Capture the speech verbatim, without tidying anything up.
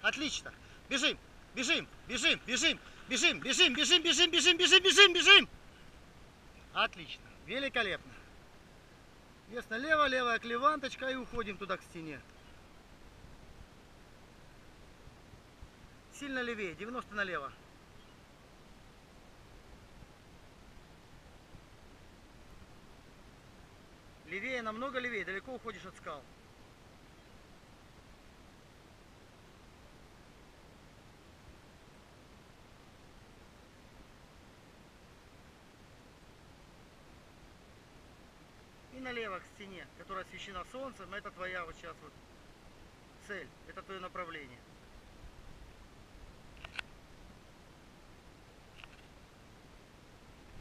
Отлично. Бежим, бежим, бежим, бежим, бежим, бежим, бежим, бежим, бежим, бежим, бежим, бежим. Отлично. Великолепно. Вес налево, левая клеванточка и уходим туда к стене. Сильно левее, девяносто налево. Левее, намного левее, далеко уходишь от скал. И налево к стене, которая освещена солнцем, это твоя вот сейчас вот цель, это твое направление.